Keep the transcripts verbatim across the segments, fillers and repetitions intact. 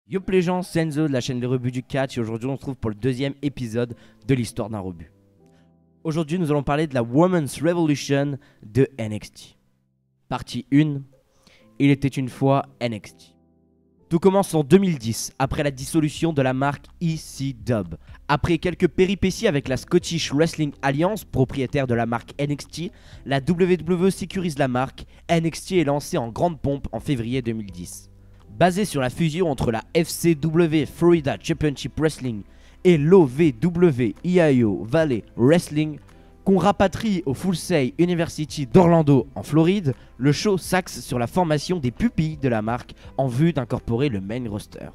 Yo les gens, c'est Enzo de la chaîne Les Rebuts du Catch et aujourd'hui on se trouve pour le deuxième épisode de l'histoire d'un rebut. Aujourd'hui nous allons parler de la Women's Revolution de N X T. Partie un, il était une fois N X T. Tout commence en deux mille dix, après la dissolution de la marque E C W. Après quelques péripéties avec la Scottish Wrestling Alliance, propriétaire de la marque N X T, la W W E sécurise la marque. N X T est lancée en grande pompe en février deux mille dix. Basée sur la fusion entre la F C W Florida Championship Wrestling et l'O V W Ohio Valley Wrestling, qu'on rapatrie au Full Sail University d'Orlando en Floride, le show s'axe sur la formation des pupilles de la marque en vue d'incorporer le main roster.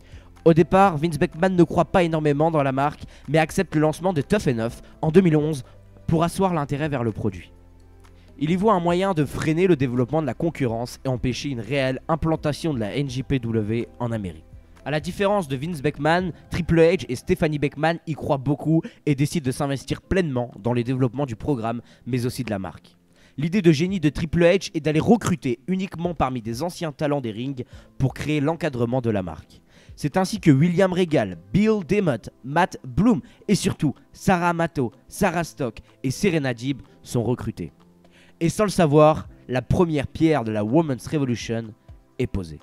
Au départ, Vince McMahon ne croit pas énormément dans la marque, mais accepte le lancement de Tough Enough en deux mille onze pour asseoir l'intérêt vers le produit. Il y voit un moyen de freiner le développement de la concurrence et empêcher une réelle implantation de la N J P W en Amérique. A la différence de Vince McMahon, Triple H et Stephanie McMahon y croient beaucoup et décident de s'investir pleinement dans le développement du programme, mais aussi de la marque. L'idée de génie de Triple H est d'aller recruter uniquement parmi des anciens talents des rings pour créer l'encadrement de la marque. C'est ainsi que William Regal, Bill DeMott, Matt Bloom et surtout Sarah Amato, Sarah Stock et Serena Deeb sont recrutés. Et sans le savoir, la première pierre de la Women's Revolution est posée.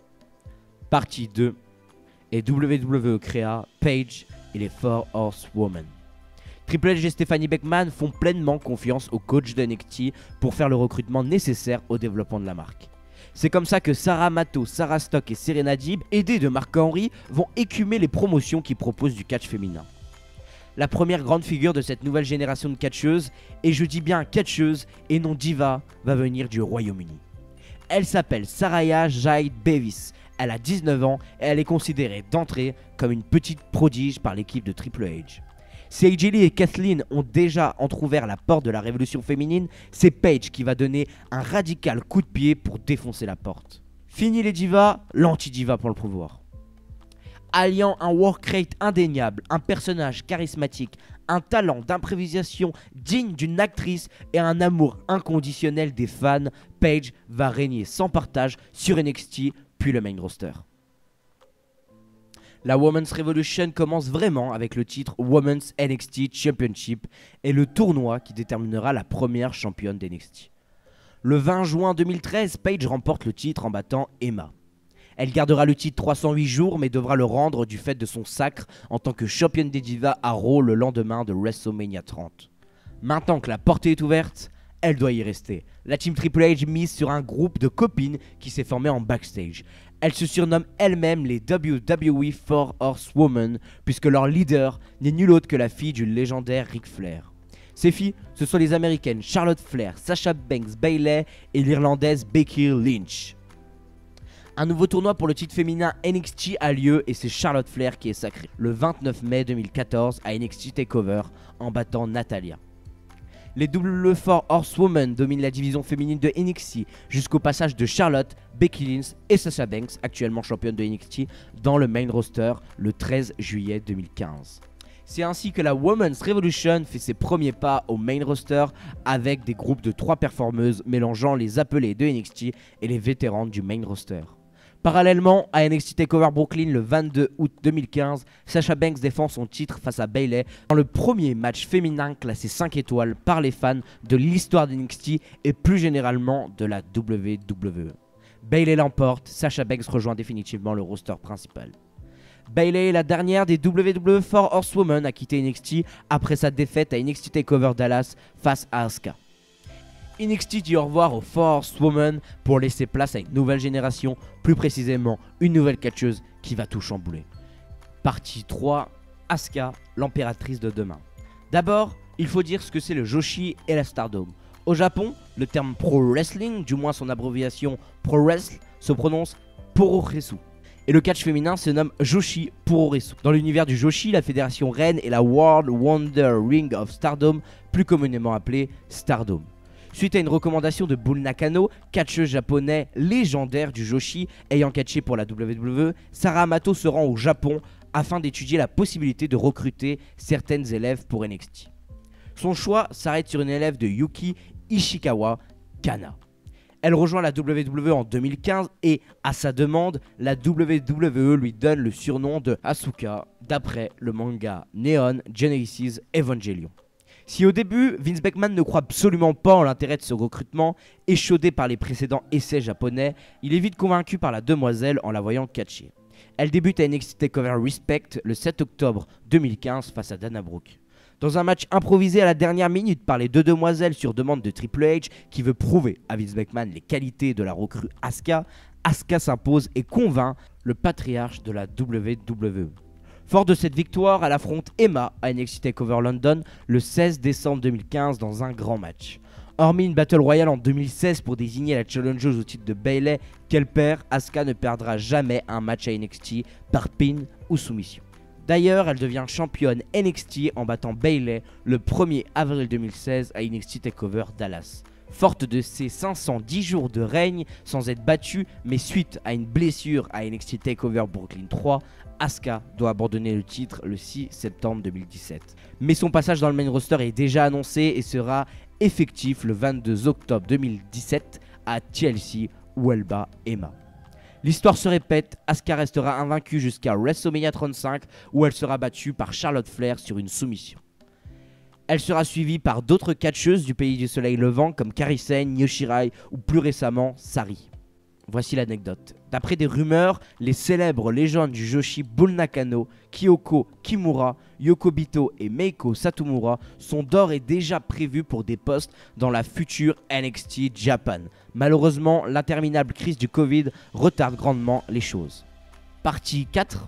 Partie deux. Et W W E créa Paige et les Four Horsewomen. Triple H et Stephanie McMahon font pleinement confiance au coach de N X T pour faire le recrutement nécessaire au développement de la marque. C'est comme ça que Sarah Amato, Sarah Stock et Serena Deeb, aidées de Mark Henry, vont écumer les promotions qui proposent du catch féminin. La première grande figure de cette nouvelle génération de catcheuses, et je dis bien catcheuse et non diva, va venir du Royaume-Uni. Elle s'appelle Saraya Jade Davis, elle a dix-neuf ans et elle est considérée d'entrée comme une petite prodige par l'équipe de Triple H. Si A J Lee et Kathleen ont déjà entrouvert la porte de la révolution féminine, c'est Paige qui va donner un radical coup de pied pour défoncer la porte. Fini les divas, l'anti-diva pour le pouvoir. Alliant un work rate indéniable, un personnage charismatique, un talent d'improvisation digne d'une actrice et un amour inconditionnel des fans, Paige va régner sans partage sur N X T puis le main roster. La Women's Revolution commence vraiment avec le titre Women's N X T Championship et le tournoi qui déterminera la première championne d'N X T. Le vingt juin deux mille treize, Paige remporte le titre en battant Emma. Elle gardera le titre trois cent huit jours mais devra le rendre du fait de son sacre en tant que championne des divas à Raw le lendemain de WrestleMania trente. Maintenant que la portée est ouverte, elle doit y rester. La team Triple H mise sur un groupe de copines qui s'est formé en backstage. Elles se surnomment elles-mêmes les W W E Four Horsewomen puisque leur leader n'est nul autre que la fille du légendaire Ric Flair. Ces filles, ce sont les américaines Charlotte Flair, Sasha Banks, Bayley et l'irlandaise Becky Lynch. Un nouveau tournoi pour le titre féminin N X T a lieu et c'est Charlotte Flair qui est sacrée le vingt-neuf mai deux mille quatorze à N X T TakeOver en battant Natalya. Les W W E Four Horsewomen dominent la division féminine de N X T jusqu'au passage de Charlotte, Becky Lynch et Sasha Banks, actuellement championne de N X T, dans le main roster le treize juillet deux mille quinze. C'est ainsi que la Women's Revolution fait ses premiers pas au main roster avec des groupes de trois performeuses mélangeant les appelés de N X T et les vétérans du main roster. Parallèlement, à N X T TakeOver Brooklyn le vingt-deux août deux mille quinze, Sasha Banks défend son titre face à Bayley dans le premier match féminin classé cinq étoiles par les fans de l'histoire d'N X T et plus généralement de la W W E. Bayley l'emporte, Sasha Banks rejoint définitivement le roster principal. Bayley est la dernière des W W E Four Horsewomen à quitter N X T après sa défaite à N X T TakeOver Dallas face à Asuka. N X T dit au revoir aux Four Horsewomen pour laisser place à une nouvelle génération, plus précisément une nouvelle catcheuse qui va tout chambouler. Partie trois, Asuka, l'impératrice de demain. D'abord, il faut dire ce que c'est le Joshi et la Stardom. Au Japon, le terme Pro Wrestling, du moins son abréviation Pro Wrestle, se prononce Puroresu. Et le catch féminin se nomme Joshi Puroresu. Dans l'univers du Joshi, la fédération reine est la World Wonder Ring of Stardom, plus communément appelée Stardom. Suite à une recommandation de Bull Nakano, catcheur japonais légendaire du Joshi ayant catché pour la W W E, Sarah Amato se rend au Japon afin d'étudier la possibilité de recruter certaines élèves pour N X T. Son choix s'arrête sur une élève de Yuki Ishikawa, Kana. Elle rejoint la W W E en deux mille quinze et, à sa demande, la W W E lui donne le surnom de Asuka, d'après le manga Neon Genesis Evangelion. Si au début, Vince McMahon ne croit absolument pas en l'intérêt de ce recrutement, échaudé par les précédents essais japonais, il est vite convaincu par la demoiselle en la voyant catcher. Elle débute à N X T TakeOver Respect le sept octobre deux mille quinze face à Dana Brooke. Dans un match improvisé à la dernière minute par les deux demoiselles sur demande de Triple H qui veut prouver à Vince McMahon les qualités de la recrue Asuka, Asuka s'impose et convainc le patriarche de la W W E. Fort de cette victoire, elle affronte Emma à N X T TakeOver London le seize décembre deux mille quinze dans un grand match. Hormis une Battle Royale en deux mille seize pour désigner la challengeuse au titre de Bayley qu'elle perd, Asuka ne perdra jamais un match à N X T par pin ou soumission. D'ailleurs, elle devient championne N X T en battant Bayley le premier avril deux mille seize à N X T TakeOver Dallas. Forte de ses cinq cent dix jours de règne sans être battue, mais suite à une blessure à N X T TakeOver Brooklyn trois, Asuka doit abandonner le titre le six septembre deux mille dix-sept. Mais son passage dans le main roster est déjà annoncé et sera effectif le vingt-deux octobre deux mille dix-sept à T L C où elle bat Emma. L'histoire se répète, Asuka restera invaincue jusqu'à WrestleMania trente-cinq où elle sera battue par Charlotte Flair sur une soumission. Elle sera suivie par d'autres catcheuses du pays du soleil levant comme Kairi Sane, Io Shirai ou plus récemment Sari. Voici l'anecdote. D'après des rumeurs, les célèbres légendes du Joshi Bull Nakano, Kyoko Kimura, Yoko Bito et Meiko Satomura sont d'ores et déjà prévus pour des postes dans la future N X T Japan. Malheureusement, l'interminable crise du Covid retarde grandement les choses. Partie quatre.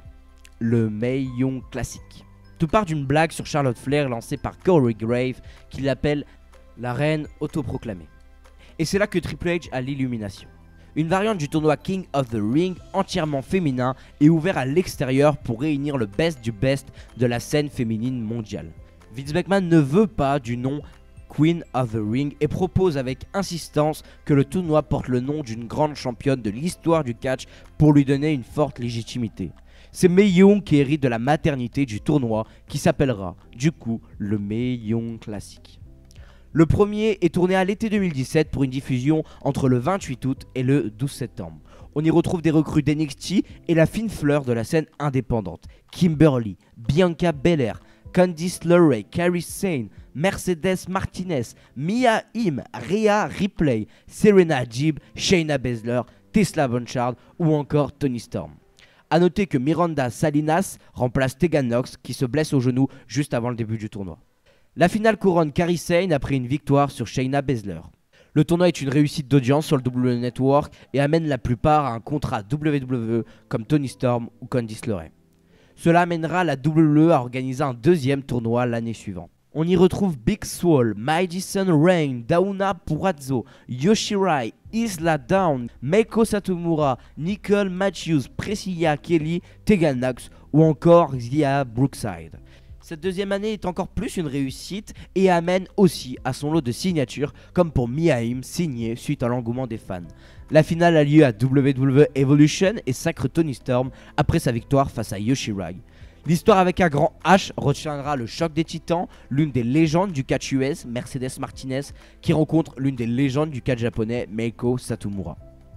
Le Mae Young Classic. Tout part d'une blague sur Charlotte Flair lancée par Corey Grave qui l'appelle la reine autoproclamée. Et c'est là que Triple H a l'illumination. Une variante du tournoi King of the Ring entièrement féminin est ouvert à l'extérieur pour réunir le best du best de la scène féminine mondiale. Vince McMahon ne veut pas du nom Queen of the Ring et propose avec insistance que le tournoi porte le nom d'une grande championne de l'histoire du catch pour lui donner une forte légitimité. C'est Mae Young qui hérite de la maternité du tournoi qui s'appellera du coup le Mae Young Classic. Le premier est tourné à l'été deux mille dix-sept pour une diffusion entre le vingt-huit août et le douze septembre. On y retrouve des recrues d'N X T et la fine fleur de la scène indépendante. Kimberly, Bianca Belair, Candice LeRae, Kairi Sane, Mercedes Martinez, Mia Im, Rhea Ripley, Serena Deeb, Shayna Baszler, Tessa Blanchard ou encore Toni Storm. A noter que Miranda Salinas remplace Tegan Nox qui se blesse au genou juste avant le début du tournoi. La finale couronne Kairi Sane après une victoire sur Shayna Baszler. Le tournoi est une réussite d'audience sur le W W E Network et amène la plupart à un contrat W W E comme Toni Storm ou Candice LeRae. Cela amènera la W W E à organiser un deuxième tournoi l'année suivante. On y retrouve Big Swole, Madison Rayne, Dauna Purrazzo, Io Shirai, Isla Dawn, Meiko Satomura, Nicole Matthews, Priscilla Kelly, Tegan Nox ou encore Xia Brookside. Cette deuxième année est encore plus une réussite et amène aussi à son lot de signatures comme pour Mia Im signé suite à l'engouement des fans. La finale a lieu à W W E Evolution et sacre Toni Storm après sa victoire face à Io Shirai. L'histoire avec un grand H retiendra le choc des titans, l'une des légendes du catch U S, Mercedes Martinez, qui rencontre l'une des légendes du catch japonais, Meiko Satomura.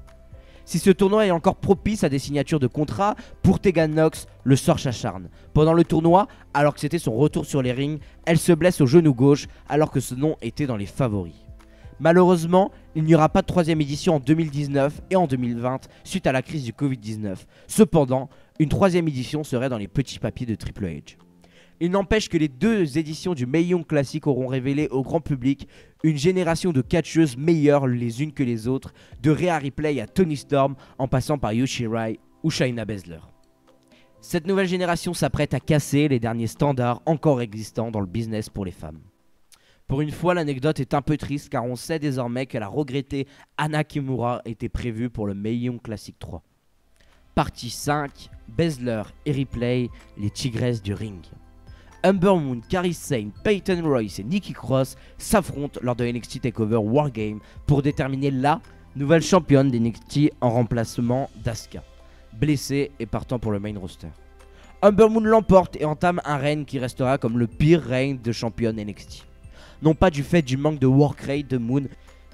Si ce tournoi est encore propice à des signatures de contrats, pour Tegan Nox, le sort s'acharne. Pendant le tournoi, alors que c'était son retour sur les rings, elle se blesse au genou gauche alors que ce nom était dans les favoris. Malheureusement, il n'y aura pas de troisième édition en deux mille dix-neuf et en deux mille vingt suite à la crise du Covid dix-neuf. Cependant, une troisième édition serait dans les petits papiers de Triple H. Il n'empêche que les deux éditions du Mae Young Classic auront révélé au grand public une génération de catcheuses meilleures les unes que les autres, de Rhea Ripley à Toni Storm en passant par Io Shirai ou Shayna Baszler. Cette nouvelle génération s'apprête à casser les derniers standards encore existants dans le business pour les femmes. Pour une fois, l'anecdote est un peu triste car on sait désormais que la regrettée Hana Kimura était prévue pour le Mae Young Classic trois. Partie cinq, Baszler et Ripley, les tigresses du ring. Ember Moon, Kairi Sane, Peyton Royce et Nikki Cross s'affrontent lors de N X T TakeOver Wargame pour déterminer la nouvelle championne d'N X T en remplacement d'Asuka, blessée et partant pour le main roster. Ember Moon l'emporte et entame un règne qui restera comme le pire règne de championne N X T. Non pas du fait du manque de work rate de Moon,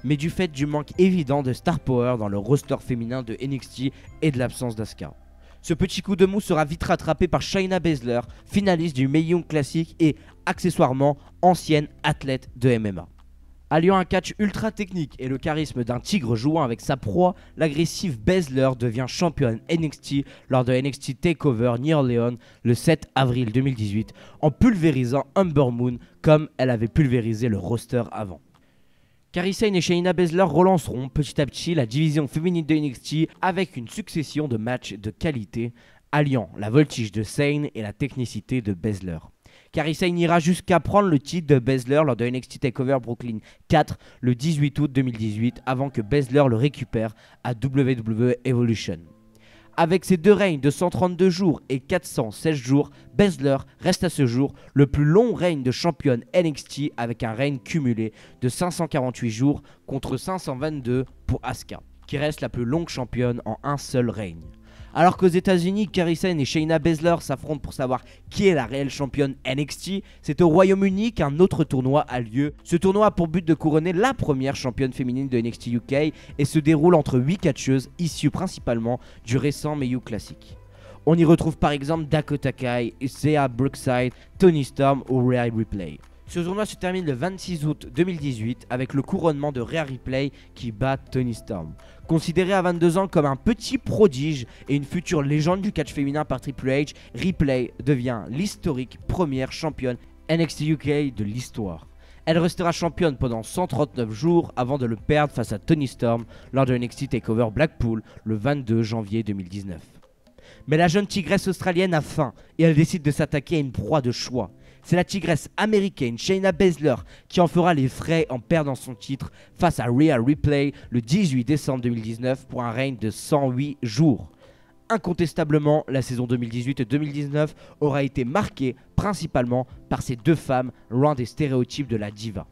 mais du fait du manque évident de star power dans le roster féminin de N X T et de l'absence d'Asuka. Ce petit coup de mou sera vite rattrapé par Shayna Baszler, finaliste du Mae Young Classic et accessoirement ancienne athlète de M M A. Alliant un catch ultra technique et le charisme d'un tigre jouant avec sa proie, l'agressive Baszler devient championne N X T lors de N X T TakeOver New Orleans le sept avril deux mille dix-huit en pulvérisant Ember Moon comme elle avait pulvérisé le roster avant. Kairi Sane et Shayna Baszler relanceront petit à petit la division féminine de N X T avec une succession de matchs de qualité alliant la voltige de Sane et la technicité de Baszler. Kairi Sane ira jusqu'à prendre le titre de Baszler lors de N X T TakeOver Brooklyn quatre le dix-huit août deux mille dix-huit avant que Baszler le récupère à W W E Evolution. Avec ses deux règnes de cent trente-deux jours et quatre cent seize jours, Baszler reste à ce jour le plus long règne de championne N X T avec un règne cumulé de cinq cent quarante-huit jours contre cinq cent vingt-deux pour Asuka, qui reste la plus longue championne en un seul règne. Alors qu'aux États-Unis, Kairi Sane et Shayna Baszler s'affrontent pour savoir qui est la réelle championne N X T, c'est au Royaume-Uni qu'un autre tournoi a lieu. Ce tournoi a pour but de couronner la première championne féminine de N X T U K et se déroule entre huit catcheuses issues principalement du récent Mae Young Classic. On y retrouve par exemple Dakota Kai, Thea Brookside, Toni Storm ou Rhea Ripley. Ce tournoi se termine le vingt-six août deux mille dix-huit avec le couronnement de Rhea Ripley qui bat Toni Storm. Considérée à vingt-deux ans comme un petit prodige et une future légende du catch féminin par Triple H, Ripley devient l'historique première championne N X T U K de l'histoire. Elle restera championne pendant cent trente-neuf jours avant de le perdre face à Toni Storm lors de N X T TakeOver Blackpool le vingt-deux janvier deux mille dix-neuf. Mais la jeune tigresse australienne a faim et elle décide de s'attaquer à une proie de choix. C'est la tigresse américaine Shayna Baszler qui en fera les frais en perdant son titre face à Rhea Ripley le dix-huit décembre deux mille dix-neuf pour un règne de cent huit jours. Incontestablement, la saison deux mille dix-huit deux mille dix-neuf aura été marquée principalement par ces deux femmes loin des stéréotypes de la diva.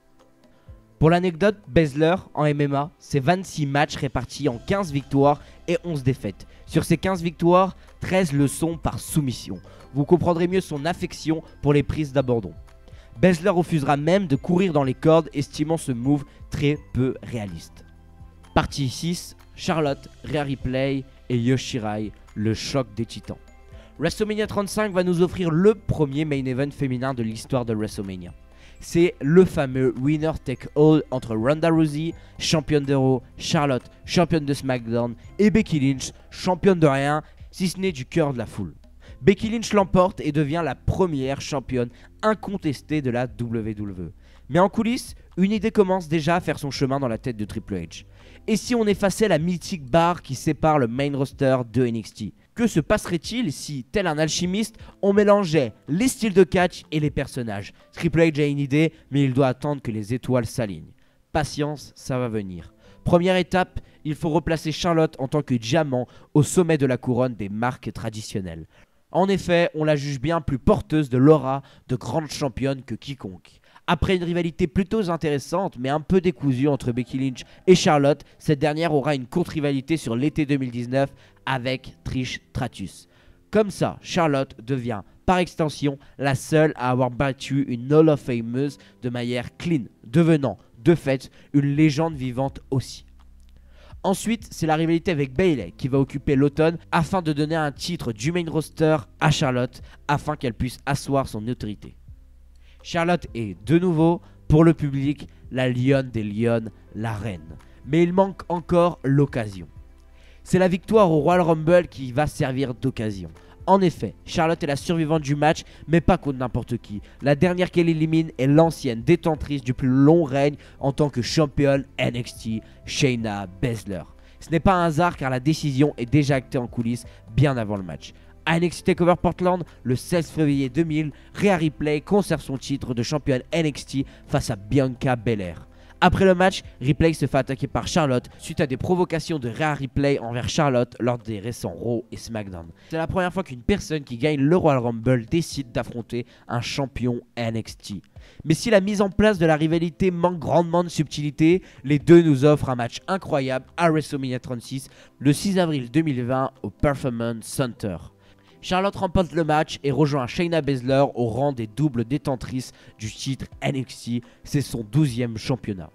Pour l'anecdote, Baszler en M M A, c'est vingt-six matchs répartis en quinze victoires et onze défaites. Sur ces quinze victoires, treize le sont par soumission. Vous comprendrez mieux son affection pour les prises d'abandon. Baszler refusera même de courir dans les cordes, estimant ce move très peu réaliste. Partie six, Charlotte, Rhea Ripley et Io Shirai, le choc des titans. WrestleMania trente-cinq va nous offrir le premier main event féminin de l'histoire de WrestleMania. C'est le fameux Winner Take All entre Ronda Rousey, championne de Raw, Charlotte, championne de SmackDown et Becky Lynch, championne de rien, si ce n'est du cœur de la foule. Becky Lynch l'emporte et devient la première championne incontestée de la W W E. Mais en coulisses, une idée commence déjà à faire son chemin dans la tête de Triple H. Et si on effaçait la mythique barre qui sépare le main roster de N X T? Que se passerait-il si, tel un alchimiste, on mélangeait les styles de catch et les personnages? Triple H a une idée, mais il doit attendre que les étoiles s'alignent. Patience, ça va venir. Première étape, il faut replacer Charlotte en tant que diamant au sommet de la couronne des marques traditionnelles. En effet, on la juge bien plus porteuse de l'aura de grande championne que quiconque. Après une rivalité plutôt intéressante mais un peu décousue entre Becky Lynch et Charlotte, cette dernière aura une contre-rivalité sur l'été deux mille dix-neuf avec Trish Stratus. Comme ça, Charlotte devient par extension la seule à avoir battu une Hall of Fameuse de manière clean, devenant de fait une légende vivante aussi. Ensuite, c'est la rivalité avec Bayley qui va occuper l'automne afin de donner un titre du main roster à Charlotte afin qu'elle puisse asseoir son autorité. Charlotte est de nouveau, pour le public, la lionne des lionnes, la reine. Mais il manque encore l'occasion. C'est la victoire au Royal Rumble qui va servir d'occasion. En effet, Charlotte est la survivante du match, mais pas contre n'importe qui. La dernière qu'elle élimine est l'ancienne détentrice du plus long règne en tant que championne N X T, Shayna Baszler. Ce n'est pas un hasard car la décision est déjà actée en coulisses bien avant le match. À N X T TakeOver Portland, le seize février deux mille, Rhea Ripley conserve son titre de championne N X T face à Bianca Belair. Après le match, Ripley se fait attaquer par Charlotte suite à des provocations de Rhea Ripley envers Charlotte lors des récents Raw et SmackDown. C'est la première fois qu'une personne qui gagne le Royal Rumble décide d'affronter un champion N X T. Mais si la mise en place de la rivalité manque grandement de subtilité, les deux nous offrent un match incroyable à WrestleMania trente-six le six avril deux mille vingt au Performance Center. Charlotte remporte le match et rejoint Shayna Baszler au rang des doubles détentrices du titre N X T, c'est son douzième championnat.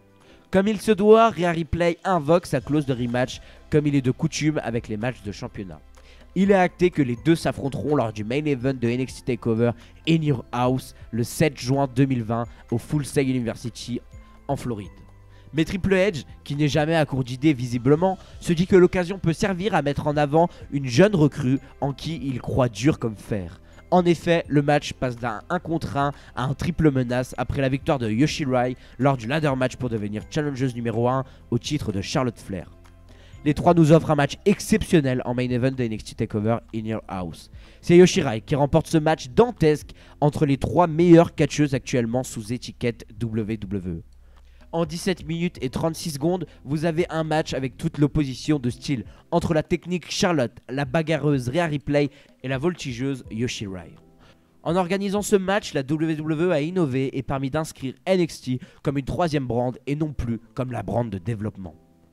Comme il se doit, Rhea Ripley invoque sa clause de rematch comme il est de coutume avec les matchs de championnat. Il est acté que les deux s'affronteront lors du main event de N X T TakeOver In Your House le sept juin deux mille vingt au Full Sail University en Floride. Mais Triple H, qui n'est jamais à court d'idées visiblement, se dit que l'occasion peut servir à mettre en avant une jeune recrue en qui il croit dur comme fer. En effet, le match passe d'un un contre un à un triple menace après la victoire de Io Shirai lors du ladder match pour devenir challengeuse numéro un au titre de Charlotte Flair. Les trois nous offrent un match exceptionnel en main event de N X T TakeOver In Your House. C'est Io Shirai qui remporte ce match dantesque entre les trois meilleures catcheuses actuellement sous étiquette W W E. En dix-sept minutes et trente-six secondes, vous avez un match avec toute l'opposition de style entre la technique Charlotte, la bagarreuse Rhea Ripley et la voltigeuse Io Shirai. En organisant ce match, la W W E a innové et permis d'inscrire N X T comme une troisième brand et non plus comme la brand de développement.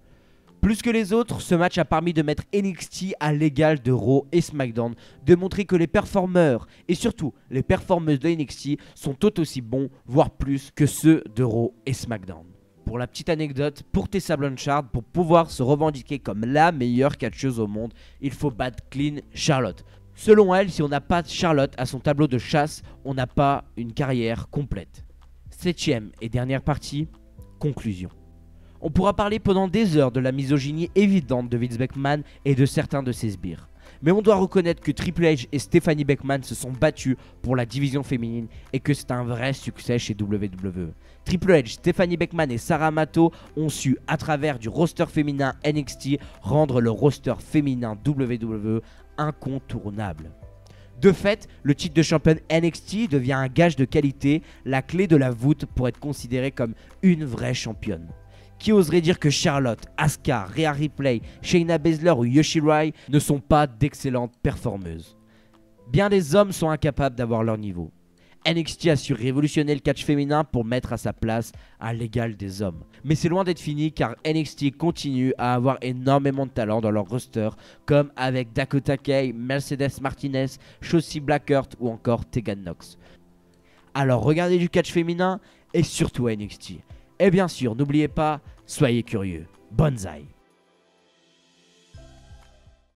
Plus que les autres, ce match a permis de mettre N X T à l'égal de Raw et SmackDown, de montrer que les performeurs et surtout les performeuses de N X T sont tout aussi bons, voire plus que ceux de Raw et SmackDown. Pour la petite anecdote, pour Tessa Blanchard, pour pouvoir se revendiquer comme la meilleure catcheuse au monde, il faut battre clean Charlotte. Selon elle, si on n'a pas Charlotte à son tableau de chasse, on n'a pas une carrière complète. Septième et dernière partie, conclusion. On pourra parler pendant des heures de la misogynie évidente de Vince McMahon et de certains de ses sbires. Mais on doit reconnaître que Triple H et Stephanie McMahon se sont battus pour la division féminine et que c'est un vrai succès chez W W E. Triple H, Stephanie McMahon et Sarah Amato ont su, à travers du roster féminin N X T, rendre le roster féminin W W E incontournable. De fait, le titre de championne N X T devient un gage de qualité, la clé de la voûte pour être considérée comme une vraie championne. Qui oserait dire que Charlotte, Asuka, Rhea Ripley, Shayna Baszler ou Io Shirai ne sont pas d'excellentes performeuses? Bien des hommes sont incapables d'avoir leur niveau. N X T a su révolutionner le catch féminin pour mettre à sa place à l'égal des hommes. Mais c'est loin d'être fini car N X T continue à avoir énormément de talent dans leur roster, comme avec Dakota Kai, Mercedes Martinez, Shotzi Blackheart ou encore Tegan Nox. Alors regardez du catch féminin et surtout N X T. Et bien sûr, n'oubliez pas, soyez curieux. Bonsaï.